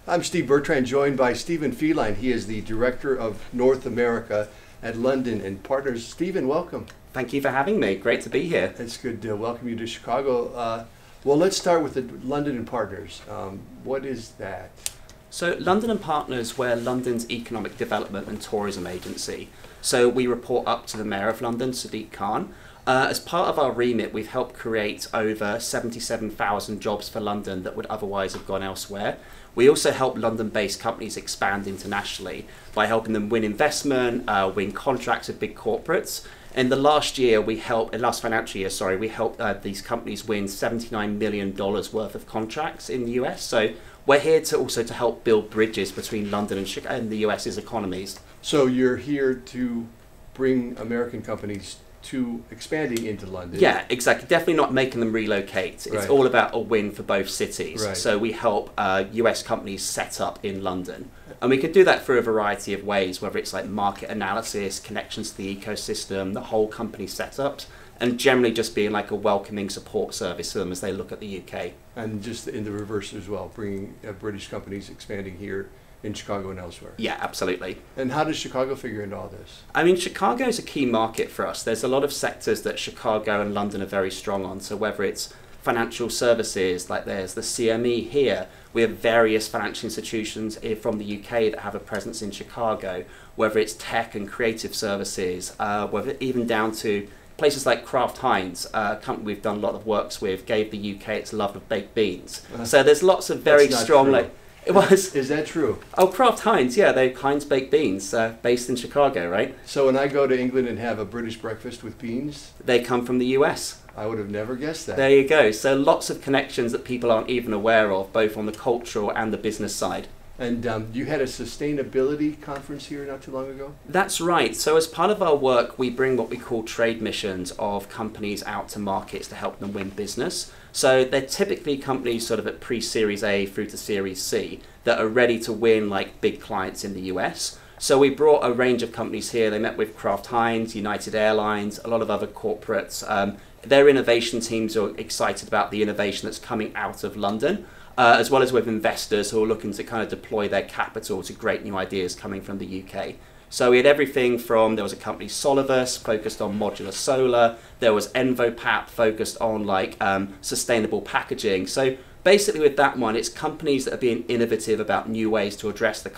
I'm Steve Bertrand, joined by Stephen Feline. He is the Director of North America at London and Partners. Stephen, welcome. Thank you for having me. Great to be here. It's good to welcome you to Chicago. Well, let's start with the London and Partners. What is that? So London and Partners, we're London's economic development and tourism agency. So we report up to the Mayor of London, Sadiq Khan. As part of our remit, we've helped create over 77,000 jobs for London that would otherwise have gone elsewhere. We also help London-based companies expand internationally by helping them win investment, win contracts with big corporates. In the last financial year, we helped these companies win $79 million worth of contracts in the US. So we're here to help build bridges between London and Chicago and the US's economies. So you're here to bring American companies to expanding into London. Yeah, exactly. Definitely not making them relocate. It's all about a win for both cities. Right. So we help US companies set up in London. And we can do that through a variety of ways, whether it's like market analysis, connections to the ecosystem, the whole company setups, and generally just being like a welcoming support service to them as they look at the UK. And just in the reverse as well, bringing British companies expanding here in Chicago and elsewhere. Yeah, absolutely. And how does Chicago figure into all this? I mean, Chicago is a key market for us. There's a lot of sectors that Chicago and London are very strong on. So whether it's financial services, like there's the CME here, we have various financial institutions from the UK that have a presence in Chicago, whether it's tech and creative services, whether even down to places like Kraft Heinz, a company we've done a lot of works with, gave the UK its love of baked beans. So there's lots of very strong... It was. Is that true? Oh, Kraft Heinz, yeah, they're Heinz baked beans, based in Chicago, right? So when I go to England and have a British breakfast with beans, they come from the US. I would have never guessed that. There you go. So lots of connections that people aren't even aware of, both on the cultural and the business side. And you had a sustainability conference here not too long ago? That's right. So as part of our work, we bring what we call trade missions of companies out to markets to help them win business. So they're typically companies sort of at pre-Series A through to Series C that are ready to win like big clients in the US. So we brought a range of companies here. They met with Kraft Heinz, United Airlines, a lot of other corporates. Their innovation teams are excited about the innovation that's coming out of London. As well as with investors who are looking to kind of deploy their capital to great new ideas coming from the UK. So we had everything from, there was a company Solivus focused on modular solar, there was Envopap focused on like sustainable packaging. So basically with that one, it's companies that are being innovative about new ways to address the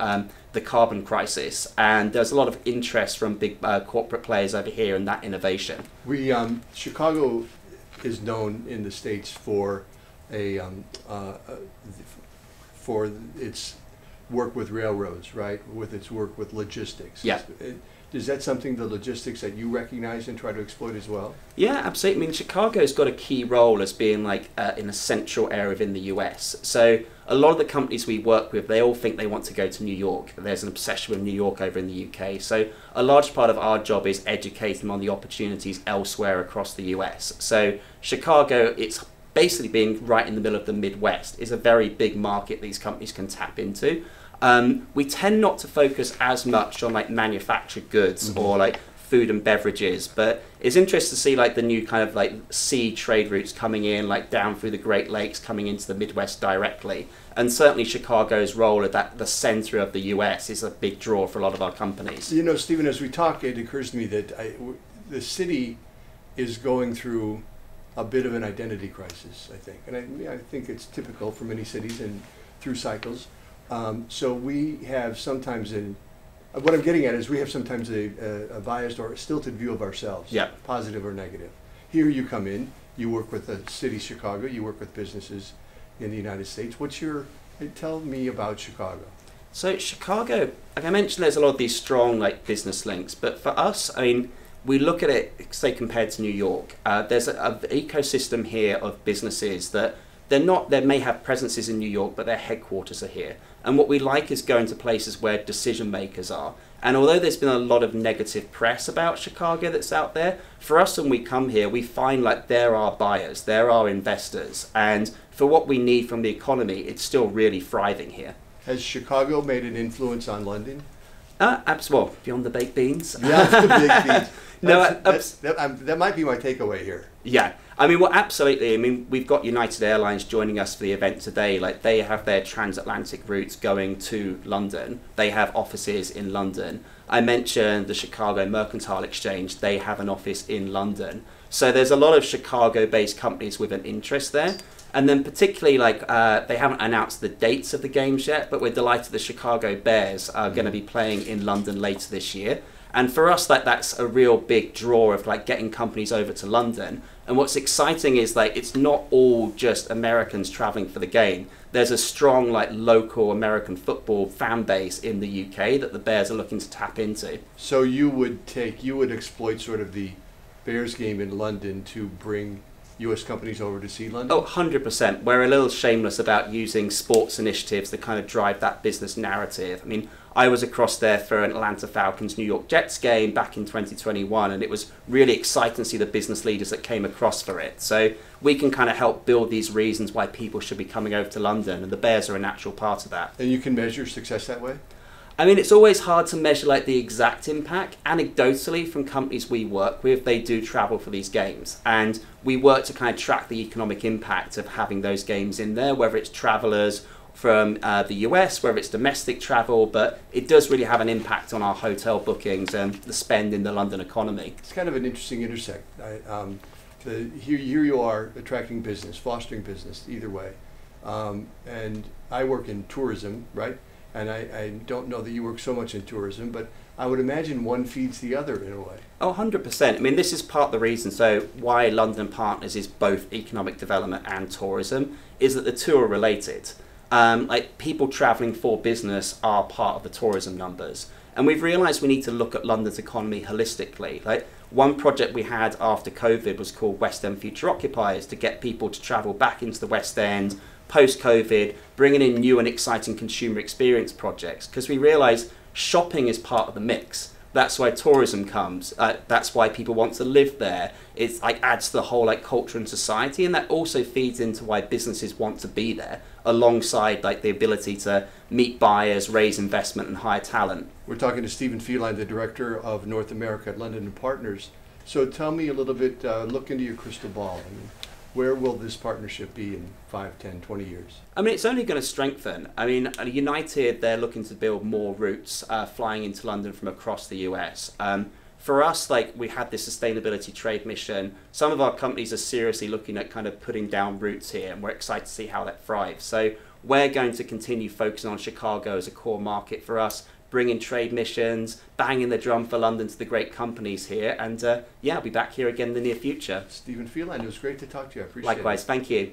carbon crisis. And there's a lot of interest from big corporate players over here in that innovation. Chicago is known in the States for for its work with railroads, right? With its work with logistics. Yeah. Is that something, the logistics, that you recognize and try to exploit as well? Yeah, absolutely. I mean, Chicago's got a key role as being like in a central area within the US. So a lot of the companies we work with, they all think they want to go to New York. There's an obsession with New York over in the UK. So a large part of our job is educating them on the opportunities elsewhere across the US. So Chicago, it's basically being right in the middle of the Midwest, is a very big market these companies can tap into. We tend not to focus as much on like manufactured goods or like food and beverages, but it's interesting to see like the new kind of like sea trade routes coming in, like down through the Great Lakes, coming into the Midwest directly. And certainly Chicago's role at the center of the US is a big draw for a lot of our companies. You know, Stephen, as we talk, it occurs to me that the city is going through a bit of an identity crisis, I think. And I think it's typical for many cities and through cycles. So we have sometimes what I'm getting at is we have sometimes a biased or a stilted view of ourselves, yeah, positive or negative. Here you come in, you work with the city of Chicago, you work with businesses in the United States. Tell me about Chicago. So Chicago, like I mentioned, there's a lot of these strong like business links, but for us, I mean, we look at it, say, compared to New York. There's an ecosystem here of businesses that they may have presences in New York, but their headquarters are here. And what we like is going to places where decision makers are. And although there's been a lot of negative press about Chicago that's out there, for us when we come here, we find like there are buyers, there are investors. And for what we need from the economy, it's still really thriving here. Has Chicago made an influence on London? Well, beyond the baked beans. Yeah, the baked beans. No, that might be my takeaway here. Yeah, I mean, well, absolutely. I mean, we've got United Airlines joining us for the event today. Like, they have their transatlantic routes going to London. They have offices in London. I mentioned the Chicago Mercantile Exchange. They have an office in London. So there's a lot of Chicago-based companies with an interest there. And then particularly, like, they haven't announced the dates of the games yet, but we're delighted the Chicago Bears are going to be playing in London later this year. And for us, that's a real big draw of like getting companies over to London. And what's exciting is like it's not all just Americans traveling for the game. There's a strong like local American football fan base in the UK that the Bears are looking to tap into. So you would exploit sort of the Bears game in London to bring US companies over to see London? Oh, 100%. We're a little shameless about using sports initiatives to kind of drive that business narrative. I mean, I was across there for an Atlanta Falcons New York Jets game back in 2021, and it was really exciting to see the business leaders that came across for it. So we can kind of help build these reasons why people should be coming over to London, and the Bears are a natural part of that. And you can measure success that way? I mean, it's always hard to measure like the exact impact. Anecdotally, from companies we work with, they do travel for these games, and we work to kind of track the economic impact of having those games in there, whether it's travelers from the US, whether it's domestic travel, but it does really have an impact on our hotel bookings and the spend in the London economy. It's kind of an interesting intersect. Here you are attracting business, fostering business, either way. And I work in tourism, right? And I don't know that you work so much in tourism, but I would imagine one feeds the other in a way. Oh, 100%. I mean, this is part of the reason. So why London Partners is both economic development and tourism is that the two are related. Like people traveling for business are part of the tourism numbers. And we've realized we need to look at London's economy holistically. Like one project we had after COVID was called West End Future Occupiers to get people to travel back into the West End post-COVID, bringing in new and exciting consumer experience projects, because we realize shopping is part of the mix. That's why tourism comes. That's why people want to live there. It's like adds to the whole like culture and society, and that also feeds into why businesses want to be there, alongside like the ability to meet buyers, raise investment, and hire talent. We're talking to Stephen Feline, the director of North America at London & Partners. So tell me a little bit, look into your crystal ball. I mean, where will this partnership be in 5, 10, 20 years? I mean, it's only going to strengthen. I mean, United, they're looking to build more routes flying into London from across the US. For us, like we had this sustainability trade mission. Some of our companies are seriously looking at kind of putting down routes here, and we're excited to see how that thrives. So we're going to continue focusing on Chicago as a core market for us, bringing trade missions, banging the drum for London to the great companies here. And yeah, I'll be back here again in the near future. Stephen Feline, it was great to talk to you. I appreciate it. Likewise, thank you.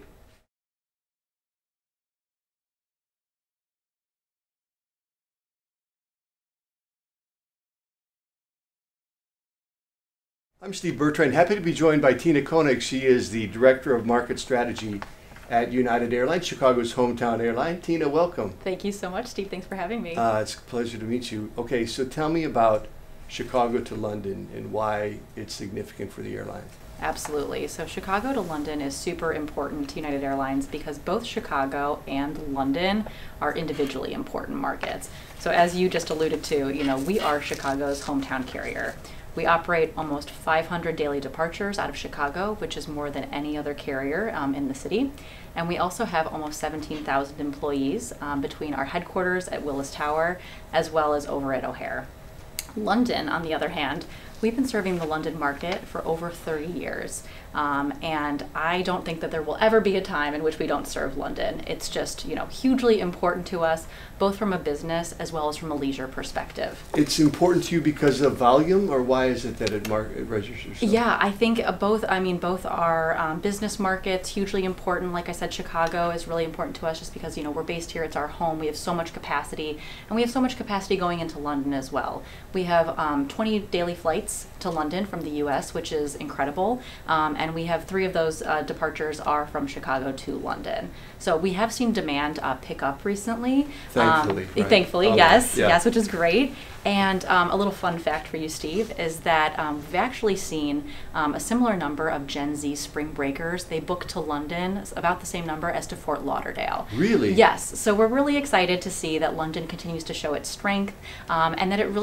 I'm Steve Bertrand, happy to be joined by Tina Koenig. She is the Director of Market Strategy at United Airlines, Chicago's hometown airline. Tina, welcome. Thank you so much, Steve. Thanks for having me. It's a pleasure to meet you. Okay, so tell me about Chicago to London and why it's significant for the airline. Absolutely. So Chicago to London is super important to United Airlines because both Chicago and London are individually important markets. So as you just alluded to, we are Chicago's hometown carrier. We operate almost 500 daily departures out of Chicago, which is more than any other carrier in the city. And we also have almost 17,000 employees between our headquarters at Willis Tower as well as over at O'Hare. London, on the other hand, we've been serving the London market for over 30 years. And I don't think that there will ever be a time in which we don't serve London. It's just, hugely important to us, both from a business as well as from a leisure perspective. It's important to you because of volume, or why is it that it registers? So? Yeah, I think both. I mean, both are business markets, hugely important. Like I said, Chicago is really important to us just because, we're based here. It's our home. We have so much capacity, and we have so much capacity going into London as well. We have 20 daily flights to London from the U.S., which is incredible. And we have 3 of those departures are from Chicago to London. So we have seen demand pick up recently. Thankfully, right? Thankfully, Oh, yes, yeah. yes, which is great. And a little fun fact for you, Steve, is that we've actually seen a similar number of Gen Z spring breakers. They book to London, about the same number as to Fort Lauderdale. Really? Yes. So we're really excited to see that London continues to show its strength and that it really just continues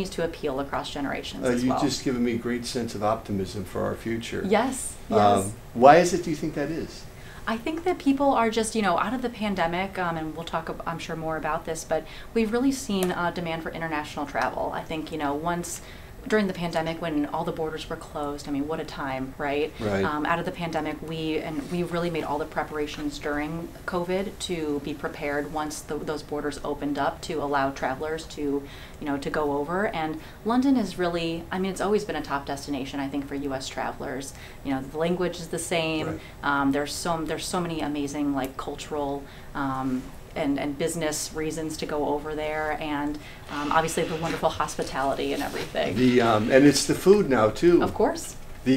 continues to appeal across generations as well. You've just given me a great sense of optimism for our future. Yes, yes. Why is it, do you think that is? I think that people are just, out of the pandemic, and we'll talk, I'm sure, more about this, but we've really seen demand for international travel. I think, once during the pandemic when all the borders were closed, I mean, what a time, right? Right. Out of the pandemic, we really made all the preparations during COVID to be prepared once those borders opened up to allow travelers to, to go over. And London is really, I mean, it's always been a top destination, I think, for U.S. travelers. The language is the same. Right. There's so many amazing cultural and business reasons to go over there, and obviously the wonderful hospitality and everything. And it's the food now too. Of course.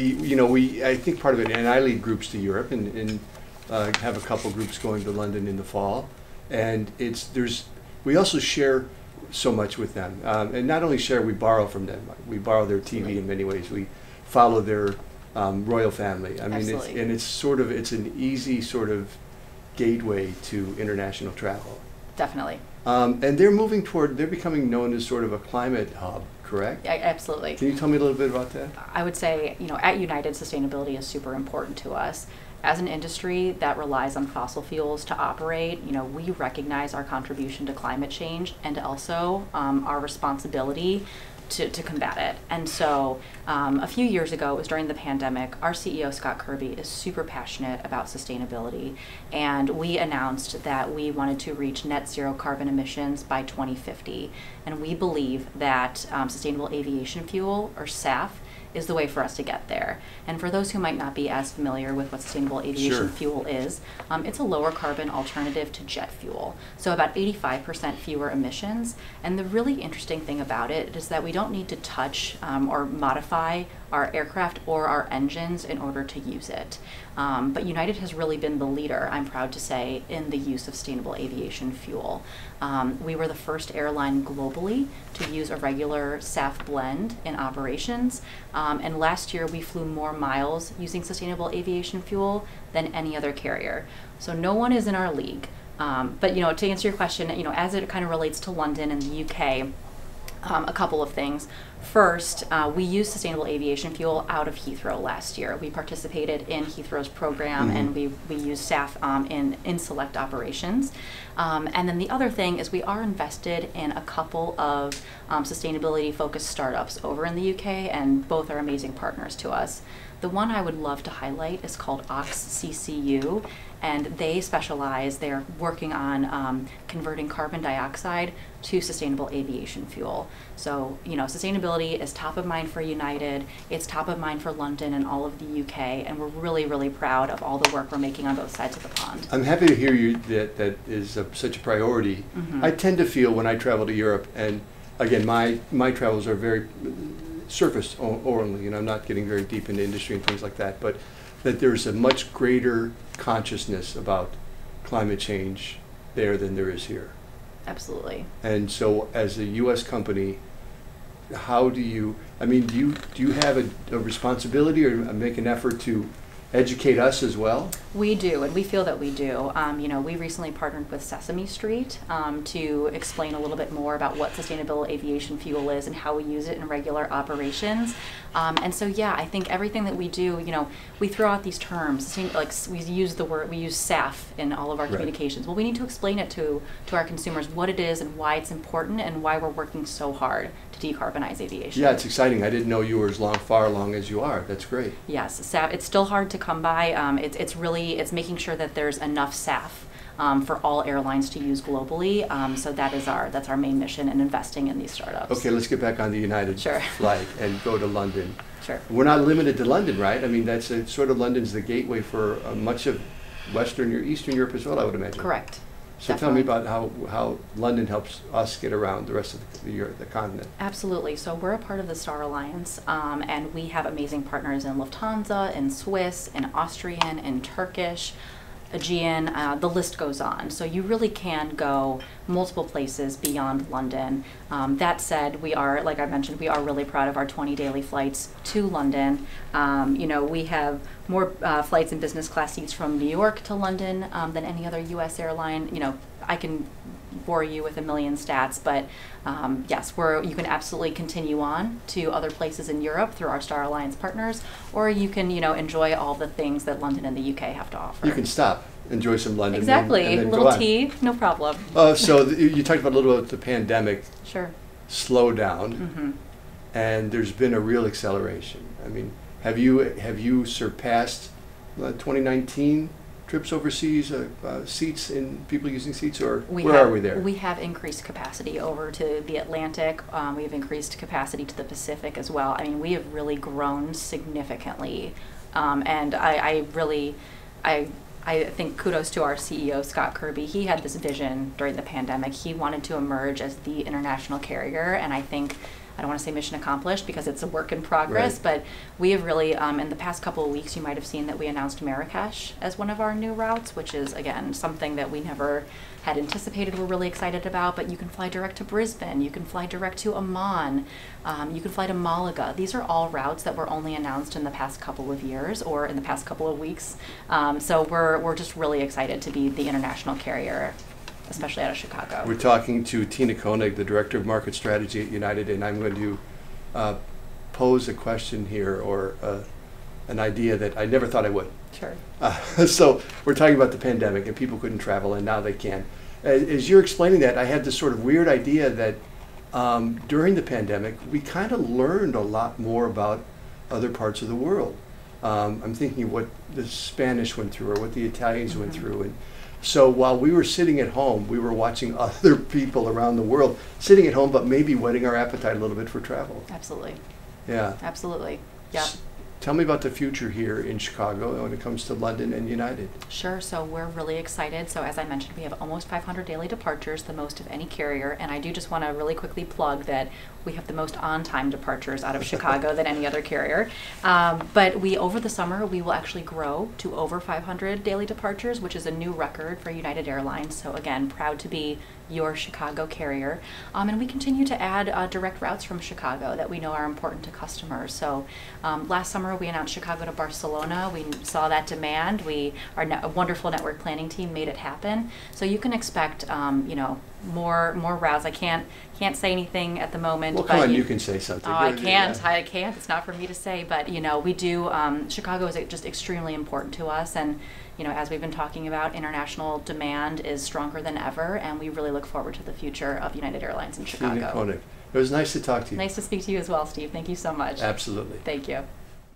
I think part of it, and I lead groups to Europe, and have a couple groups going to London in the fall, and we also share so much with them, and not only share, we borrow from them. We borrow their TV in many ways. We follow their royal family. I mean, it's an easy sort of gateway to international travel. Definitely. And they're becoming known as sort of a climate hub, correct? Yeah, absolutely. Can you tell me a little bit about that? I would say, at United, sustainability is super important to us. As an industry that relies on fossil fuels to operate, we recognize our contribution to climate change and also our responsibility to combat it. And so a few years ago, it was during the pandemic, our CEO, Scott Kirby, is super passionate about sustainability. And we announced that we wanted to reach net zero carbon emissions by 2050. And we believe that sustainable aviation fuel, or SAF, is the way for us to get there. And for those who might not be as familiar with what sustainable aviation fuel is, it's a lower carbon alternative to jet fuel. So about 85% fewer emissions. And the really interesting thing about it is that we don't need to touch or modify our aircraft or our engines in order to use it. But United has really been the leader, I'm proud to say, in the use of sustainable aviation fuel. We were the first airline globally to use a regular SAF blend in operations. And last year we flew more miles using sustainable aviation fuel than any other carrier. So no one is in our league. But to answer your question, as it kind of relates to London and the UK, a couple of things. First, we used sustainable aviation fuel out of Heathrow last year. We participated in Heathrow's program, and we used SAF in select operations. And then the other thing is we are invested in a couple of sustainability-focused startups over in the UK, and both are amazing partners to us. The one I would love to highlight is called OxCCU, and they're working on converting carbon dioxide to sustainable aviation fuel. So, sustainability is top of mind for United, it's top of mind for London and all of the UK, and we're really, really proud of all the work we're making on both sides of the pond. I'm happy to hear you that is such a priority. I tend to feel when I travel to Europe, and again, my travels are very surface only, I'm not getting very deep into industry and things like that, but that there's a much greater consciousness about climate change there than there is here. Absolutely. And so as a U.S. company, how do you have a responsibility or make an effort to educate us as well? We do, and we feel that we do. We recently partnered with Sesame Street to explain a little bit more about what sustainable aviation fuel is and how we use it in regular operations. And so, I think everything that we do, we throw out these terms, like we use SAF in all of our communications. Well, we need to explain it to our consumers what it is and why it's important and why we're working so hard to decarbonize aviation. Yeah, it's exciting. I didn't know you were as far along as you are. That's great. Yes, SAF, it's still hard to come by. It's making sure that there's enough SAF for all airlines to use globally. So that's our main mission in investing in these startups. Okay, let's get back on the United flight and go to London. Sure. We're not limited to London, right? I mean, that's sort of London's the gateway for much of Eastern Europe as well, I would imagine. Correct. So definitely. Tell me about how London helps us get around the rest of the continent. Absolutely. So we're a part of the Star Alliance, and we have amazing partners in Lufthansa, in Swiss, in Austrian, in Turkish, Aegean, the list goes on. So you really can go multiple places beyond London. That said, we are, like I mentioned, we are really proud of our 20 daily flights to London. We have more flights in business class seats from New York to London than any other U.S. airline. I can bore you with a million stats, but yes, you can absolutely continue on to other places in Europe through our Star Alliance partners, or you can, enjoy all the things that London and the UK have to offer. You can stop, enjoy some London. Exactly, and then little go on. tea, no problem. So you talked about a little about the pandemic Sure. slowdown, Mm-hmm. and there's been a real acceleration. I mean, have you surpassed 2019 trips overseas, seats in people using seats, or where are we there? We have increased capacity over to the Atlantic. We have increased capacity to the Pacific as well. I mean, we have really grown significantly, and I think kudos to our CEO, Scott Kirby. He had this vision during the pandemic. He wanted to emerge as the international carrier, and I think, I don't want to say mission accomplished because it's a work in progress, Right. but we have really, in the past couple of weeks, you might have seen that we announced Marrakesh as one of our new routes, which is, again, something that we never had anticipated. We're really excited about, but you can fly direct to Brisbane, you can fly direct to Amman, you can fly to Malaga. These are all routes that were only announced in the past couple of years or in the past couple of weeks. So we're just really excited to be the international carrier, especially out of Chicago. We're talking to Tina Koenig, the Director of Market Strategy at United, and I'm going to pose a question here, or an idea that I never thought I would. Sure. So we're talking about the pandemic, and people couldn't travel, and now they can. As you're explaining that, I had this sort of weird idea that during the pandemic, we kind of learned a lot more about other parts of the world. I'm thinking of what the Spanish went through, or what the Italians went through, and so while we were sitting at home, we were watching other people around the world sitting at home, but maybe whetting our appetite a little bit for travel. Absolutely. Yeah. Absolutely. Yeah. Tell me about the future here in Chicago when it comes to London and United. Sure. So we're really excited. So as I mentioned, we have almost 500 daily departures, the most of any carrier. And I do just want to really quickly plug that we have the most on-time departures out of Chicago than any other carrier. But over the summer, we will actually grow to over 500 daily departures, which is a new record for United Airlines. So again, proud to be your Chicago carrier. And we continue to add direct routes from Chicago that we know are important to customers. So last summer, we announced Chicago to Barcelona. We saw that demand. Our wonderful network planning team made it happen. So you can expect, more routes. I can't say anything at the moment. Well, come on, you can say something. Oh, I can't. I can't. It's not for me to say. But we do. Chicago is just extremely important to us, and as we've been talking about, international demand is stronger than ever, and we really look forward to the future of United Airlines in Chicago. Tina Koenig. It was nice to talk to you. Nice to speak to you as well, Steve. Thank you so much. Absolutely. Thank you.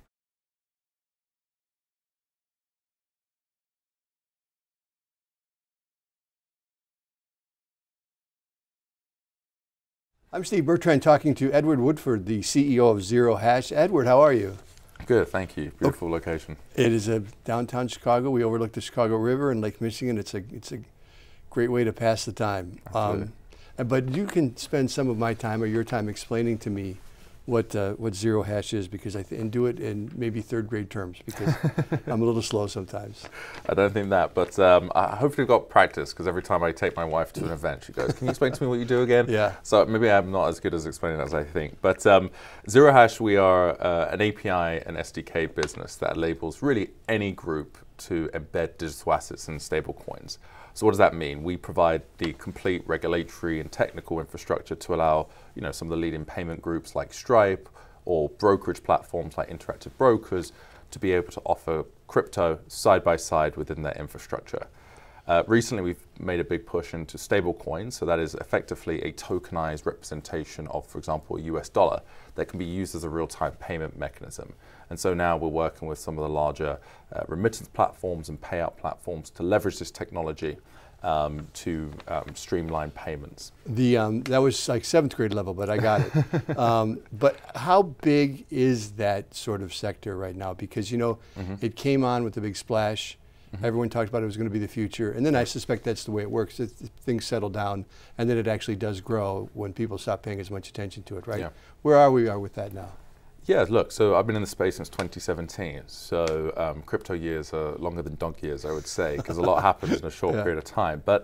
I'm Steve Bertrand, talking to Edward Woodford, the CEO of Zero Hash. Edward, how are you? Good, thank you. Beautiful location. It is a downtown Chicago. We overlook the Chicago River and Lake Michigan. It's a great way to pass the time. But you can spend some of my time or your time explaining to me what Zero Hash is, because and do it in maybe third grade terms, because I'm a little slow sometimes. I don't think that, but I hopefully got practice, because every time I take my wife to an event, she goes, "Can you explain to me what you do again?" Yeah. So maybe I'm not as good as explaining as I think. But Zero Hash, we are an API and SDK business that enables really any group to embed digital assets in stable coins. So what does that mean? We provide the complete regulatory and technical infrastructure to allow some of the leading payment groups like Stripe, or brokerage platforms like Interactive Brokers, to be able to offer crypto side by side within their infrastructure. Recently, we've made a big push into stable coins, so that is effectively a tokenized representation of, for example, a US dollar that can be used as a real-time payment mechanism. And so now we're working with some of the larger remittance platforms and payout platforms to leverage this technology to streamline payments. That was like 7th grade level, but I got it. But how big is that sort of sector right now? Because it came on with a big splash. Everyone talked about it was going to be the future, and then I suspect that's the way it works. Things settle down, and then it actually does grow when people stop paying as much attention to it, right? Yeah. Where are we with that now? Yeah, look, so I've been in the space since 2017, so crypto years are longer than dog years, I would say, because a lot happens in a short period of time. But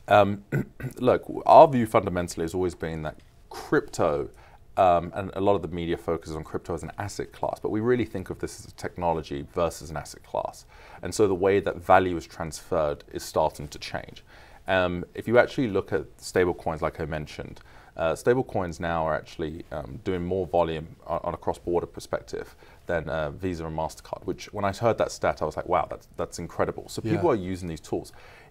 look, our view fundamentally has always been that crypto, and a lot of the media focuses on crypto as an asset class, but we really think of this as a technology versus an asset class. And so the way that value is transferred is starting to change. If you actually look at stable coins, like I mentioned, stable coins now are actually doing more volume on a cross-border perspective than Visa and MasterCard, which when I heard that stat, I was like, wow, that's incredible. So people are using these tools.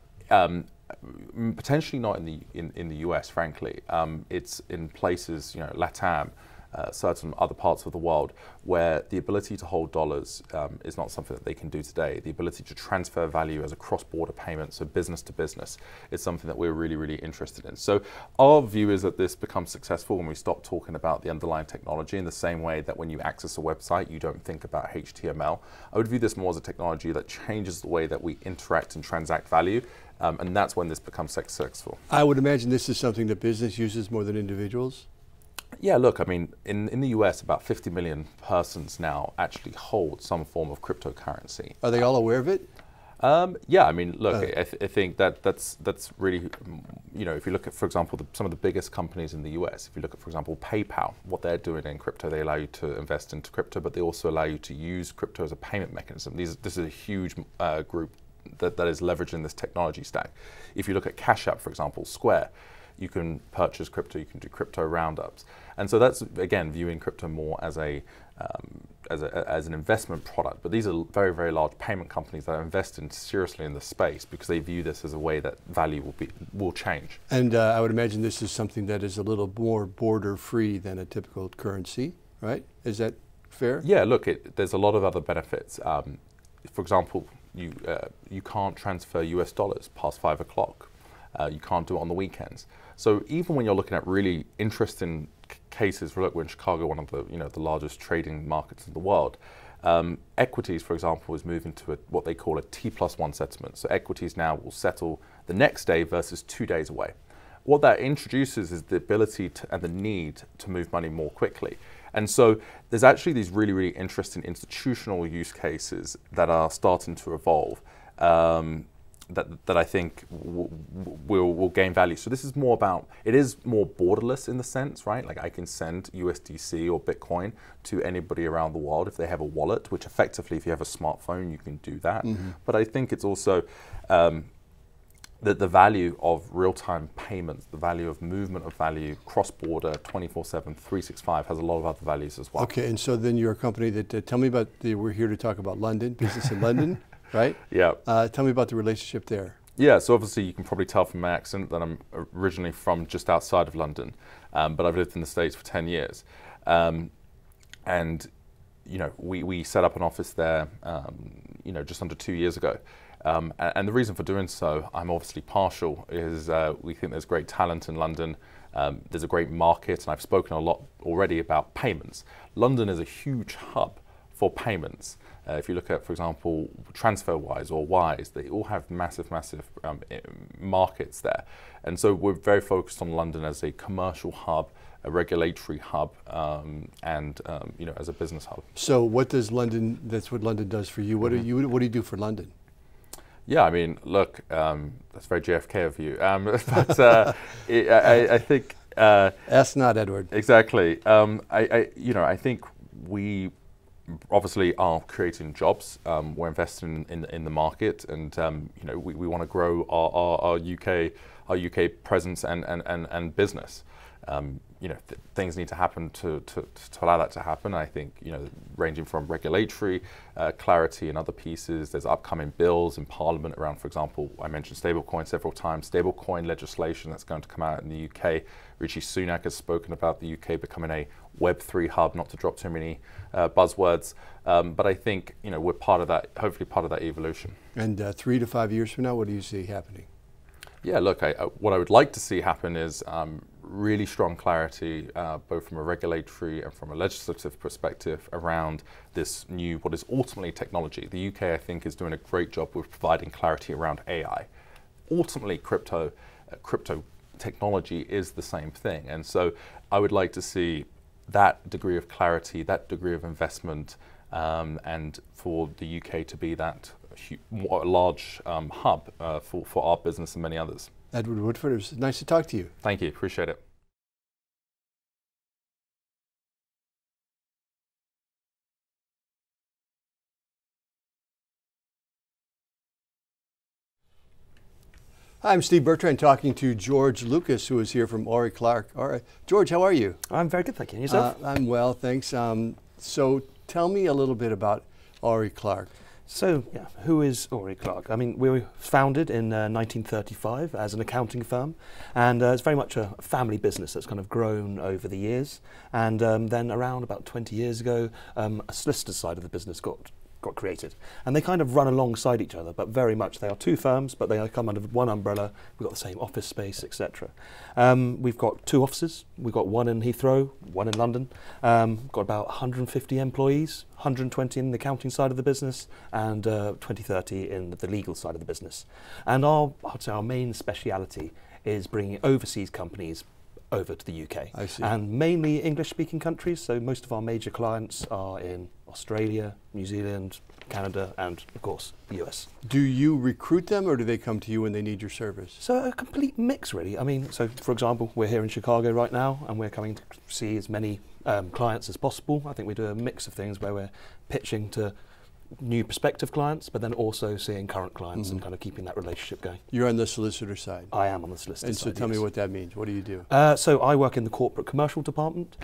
Potentially not in the US, frankly. It's in places, LATAM, certain other parts of the world, where the ability to hold dollars is not something that they can do today. The ability to transfer value as a cross-border payment, so business to business, is something that we're really, really interested in. So our view is that this becomes successful when we stop talking about the underlying technology in the same way that when you access a website, you don't think about HTML. I would view this more as a technology that changes the way that we interact and transact value. And that's when this becomes successful. I would imagine this is something that business uses more than individuals. Yeah, look, I mean, in the US, about 50 million persons now actually hold some form of cryptocurrency. Are they all aware of it? Yeah, I mean, look, I think that's really, if you look at, for example, some of the biggest companies in the US, if you look at, for example, PayPal, what they're doing in crypto, they allow you to invest into crypto, but they also allow you to use crypto as a payment mechanism. This is a huge group that is leveraging this technology stack. If you look at Cash App, for example, Square, you can purchase crypto, you can do crypto roundups. And so that's, again, viewing crypto more as as an investment product. But these are very, very large payment companies that are investing seriously in the space because they view this as a way that value will change. And I would imagine this is something that is a little more border-free than a typical currency, right? Is that fair? Yeah, look, there's a lot of other benefits. For example, you can't transfer US dollars past 5 o'clock. You can't do it on the weekends. So even when you're looking at really interesting cases, look, we're in Chicago, one of the largest trading markets in the world. Equities, for example, is moving to what they call a T+1 settlement. So equities now will settle the next day versus 2 days away. What that introduces is the ability and the need to move money more quickly. And so there's actually these really, really interesting institutional use cases that are starting to evolve that I think will gain value. So this is more about, it is more borderless in the sense, right? Like I can send USDC or Bitcoin to anybody around the world if they have a wallet, which effectively, if you have a smartphone, you can do that. Mm-hmm. But I think it's also the value of real-time payments, the value of movement of value, cross-border, 24/7, 365 has a lot of other values as well. Okay, and so then you're a company that, tell me about, we're here to talk about London, business in London, right? Yeah. Tell me about the relationship there. Yeah, so obviously you can probably tell from my accent that I'm originally from just outside of London, but I've lived in the States for 10 years. And, we set up an office there, just under 2 years ago. And the reason for doing so, I'm obviously partial, is we think there's great talent in London. There's a great market, and I've spoken a lot already about payments. London is a huge hub for payments. If you look at, for example, TransferWise or Wise, they all have massive markets there. And so we're very focused on London as a commercial hub, a regulatory hub, and as a business hub. So what does London, that's what London does for you. What do you do for London? Yeah, I mean, look, that's very JFK of you. But I think... Ask not, Edward. Exactly. I think we obviously are creating jobs. We're investing in the market, and we want to grow our UK presence and business. Things need to happen to allow that to happen. I think, ranging from regulatory clarity and other pieces, there's upcoming bills in Parliament around, for example, I mentioned stablecoin several times, stablecoin legislation that's going to come out in the UK. Rishi Sunak has spoken about the UK becoming a Web3 hub, not to drop too many buzzwords, but I think, we're part of that, hopefully part of that evolution. And 3 to 5 years from now, what do you see happening? Yeah, look, what I would like to see happen is really strong clarity, both from a regulatory and from a legislative perspective, around this new, what is ultimately technology. The UK, I think, is doing a great job with providing clarity around AI. Ultimately, crypto technology is the same thing. And so I would like to see that degree of clarity, that degree of investment, and for the UK to be that large hub for our business and many others. Edward Woodford, it was nice to talk to you. Thank you, appreciate it. I'm Steve Bertrand talking to George Lucas, who is here from Orry Clark. All right. George, how are you? I'm very good, thank you. And yourself? I'm well, thanks. So tell me a little bit about Orry Clark. So, yeah, who is Orry Clark? I mean, we were founded in 1935 as an accounting firm, and it's very much a family business that's kind of grown over the years. And then around about 20 years ago, a solicitor side of the business got created, and they kind of run alongside each other, but very much they are two firms, but they come under one umbrella. We've got the same office space, etc. We've got two offices. We've got one in Heathrow, one in London. Got about 150 employees, 120 in the accounting side of the business, and 20-30 in the legal side of the business. And I'd say our main speciality is bringing overseas companies over to the UK. I see. And mainly English-speaking countries, so most of our major clients are in Australia, New Zealand, Canada, and of course the US. Do you recruit them, or do they come to you when they need your service? So a complete mix, really. I mean, so for example, we're here in Chicago right now, and we're coming to see as many clients as possible. I think we do a mix of things where we're pitching to new prospective clients, but then also seeing current clients and kind of keeping that relationship going. You're on the solicitor side. I am on the solicitor And side. so tell me yes. what that means. What do you do? So I work in the corporate commercial department,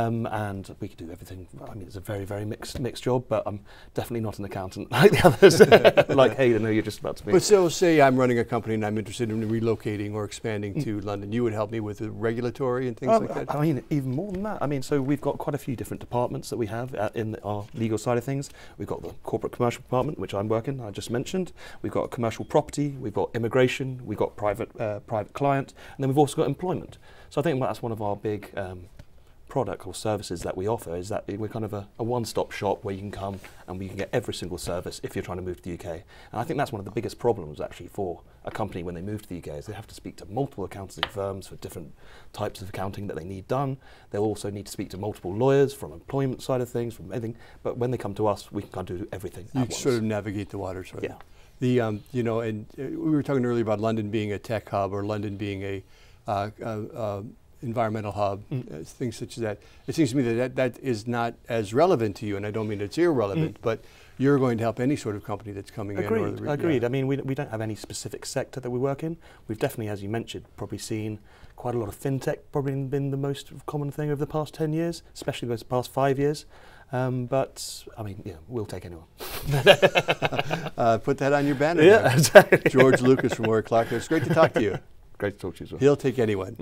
and we can do everything. I mean, it's a very, very mixed job, but I'm definitely not an accountant like the others, like Hayden, who you're just about to meet. But so say I'm running a company and I'm interested in relocating or expanding to London. You would help me with the regulatory and things like that? I mean, even more than that. I mean, so we've got quite a few different departments that we have in our legal side of things. We've got the corporate commercial department, which I'm working, I just mentioned. We've got commercial property, we've got immigration, we've got private client, and then we've also got employment. So I think that's one of our big product or services that we offer, is that we're kind of a one-stop shop where you can come and we can get every single service if you're trying to move to the UK. And I think that's one of the biggest problems actually for a company when they move to the UK, is they have to speak to multiple accounting firms for different types of accounting that they need done. They'll also need to speak to multiple lawyers from employment side of things, from everything. But when they come to us, we can kind of do everything at You once. sort of navigate the waters. Right? Yeah. The you know, and we were talking earlier about London being a tech hub or London being a environmental hub, things such as that. It seems to me that is not as relevant to you, and I don't mean it's irrelevant, but you're going to help any sort of company that's coming in. Agreed. I mean, we don't have any specific sector that we work in. We've definitely, as you mentioned, probably seen quite a lot of fintech, probably been the most common thing over the past 10 years, especially those past 5 years. But, I mean, yeah, we'll take anyone. Put that on your banner. Yeah, there. exactly. George Lucas from Orry Clark. It's great to talk to you. Great to talk to you as well. He'll take anyone.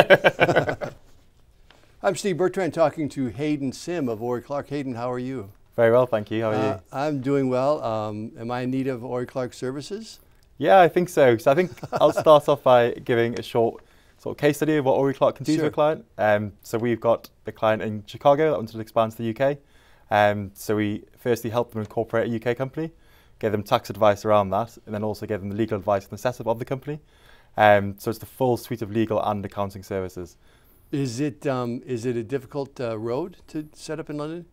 I'm Steve Bertrand talking to Hayden Sim of Orry Clark. Hayden, how are you? Very well, thank you. How are you? I'm doing well. Am I in need of Orry Clark services? Yeah, I think so. So I think I'll start off by giving a short sort of case study of what Orry Clark can do to a client. So we've got a client in Chicago that wanted to expand to the UK. So we firstly helped them incorporate a UK company, gave them tax advice around that, and then also gave them the legal advice on the setup of the company. So it's the full suite of legal and accounting services. Is it a difficult road to set up in London?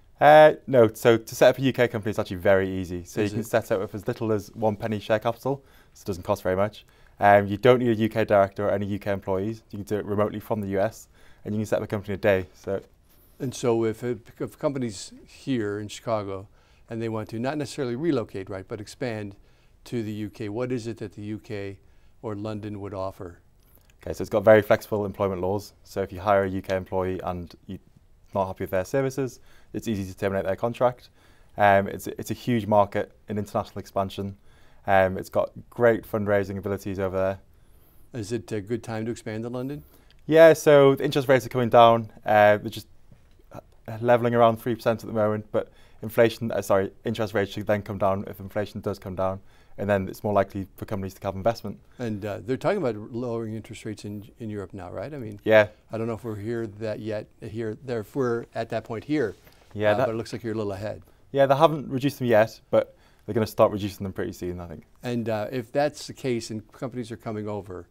No, so to set up a UK company is actually very easy. So Is you can it? set up with as little as 1 penny share capital, so it doesn't cost very much. You don't need a UK director or any UK employees. You can do it remotely from the US, and you can set up a company in a day. And so if companies here in Chicago and they want to not necessarily relocate, right, but expand to the UK, what is it that the UK or London would offer? Okay, so it's got very flexible employment laws. So if you hire a UK employee and you're not happy with their services, it's easy to terminate their contract. It's a huge market in international expansion. It's got great fundraising abilities over there. Is it a good time to expand to London? Yeah, so the interest rates are coming down. They're just leveling around 3% at the moment, but interest rates should then come down if inflation does come down, and then it's more likely for companies to have investment. And they're talking about lowering interest rates in Europe now, right? I mean, Yeah, I don't know if we're here that yet. If we're at that point here, yeah, but it looks like you're a little ahead. yeah. They haven't reduced them yet, but they're going to start reducing them pretty soon, I think. And if that's the case and companies are coming over,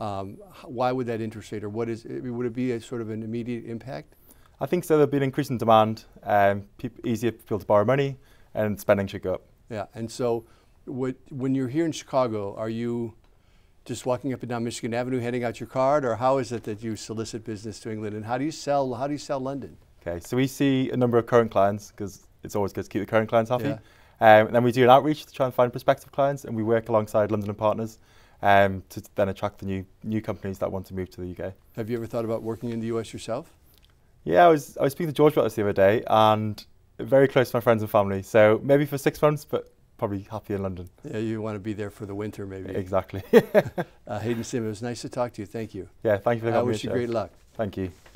why would that interest rate, or would it be a sort of an immediate impact? I think so. There'll be an increase in demand. Easier for people to borrow money, and spending should go up. Yeah, and so when you're here in Chicago, are you just walking up and down Michigan Avenue handing out your card, or how is it that you solicit business to England, and how do you sell London? Okay, so we see a number of current clients because it's always good to keep the current clients happy. Yeah. And then we do an outreach to try and find prospective clients, and we work alongside London and Partners. to then attract the new companies that want to move to the UK. Have you ever thought about working in the US yourself? Yeah, I was speaking to George about this the other day, and very close to my friends and family. So maybe for 6 months, but probably happy in London. Yeah, you want to be there for the winter, maybe. Exactly. Hayden Sim, it was nice to talk to you. Thank you. Yeah, thank you for I having me. wish you great luck. Thank you.